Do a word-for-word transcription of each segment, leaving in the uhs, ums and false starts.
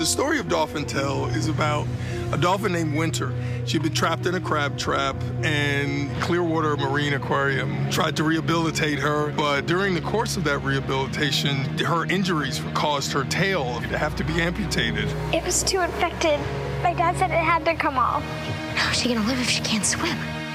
story of Dolphin Tale is about a dolphin named Winter. She'd been trapped in a crab trap, and Clearwater Marine Aquarium tried to rehabilitate her, but during the course of that rehabilitation, her injuries caused her tail to have to be amputated. It was too infected. My dad said it had to come off. How's she gonna live if she can't swim?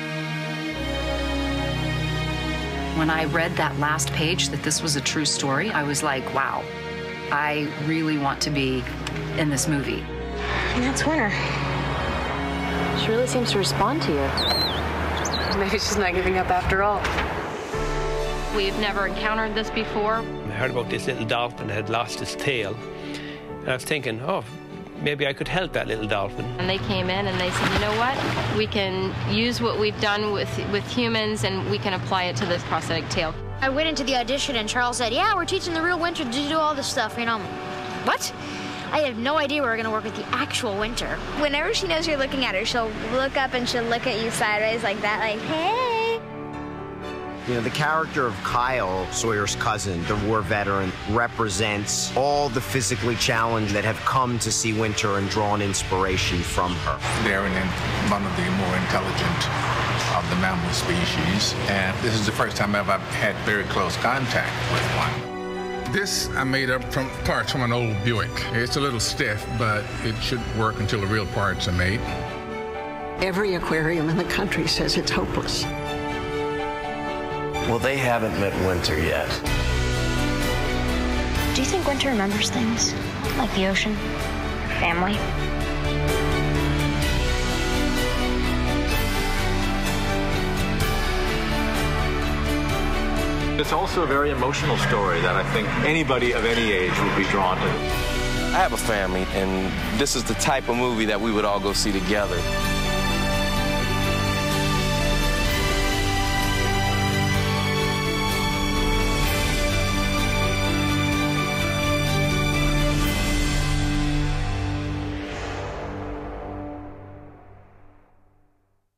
When I read that last page that this was a true story, I was like, wow, I really want to be in this movie. And that's Winter. She really seems to respond to you. Maybe she's not giving up after all. We've never encountered this before. I heard about this little dolphin that had lost its tail. And I was thinking, oh, maybe I could help that little dolphin. And they came in and they said, you know what? We can use what we've done with, with humans and we can apply it to this prosthetic tail. I went into the audition and Charles said, yeah, we're teaching the real Winter to do all this stuff, you know. What? I had no idea we were going to work with the actual Winter. Whenever she knows you're looking at her, she'll look up and she'll look at you sideways like that, like, hey. You know, the character of Kyle, Sawyer's cousin, the war veteran, represents all the physically challenged that have come to see Winter and drawn inspiration from her. They're in one of the more intelligent of the mammal species, and this is the first time I've ever had very close contact with one. This I made up from parts from an old Buick. It's a little stiff, but it should work until the real parts are made. Every aquarium in the country says it's hopeless. Well, they haven't met Winter yet. Do you think Winter remembers things? Like the ocean? Family? It's also a very emotional story that I think anybody of any age would be drawn to. I have a family, and this is the type of movie that we would all go see together.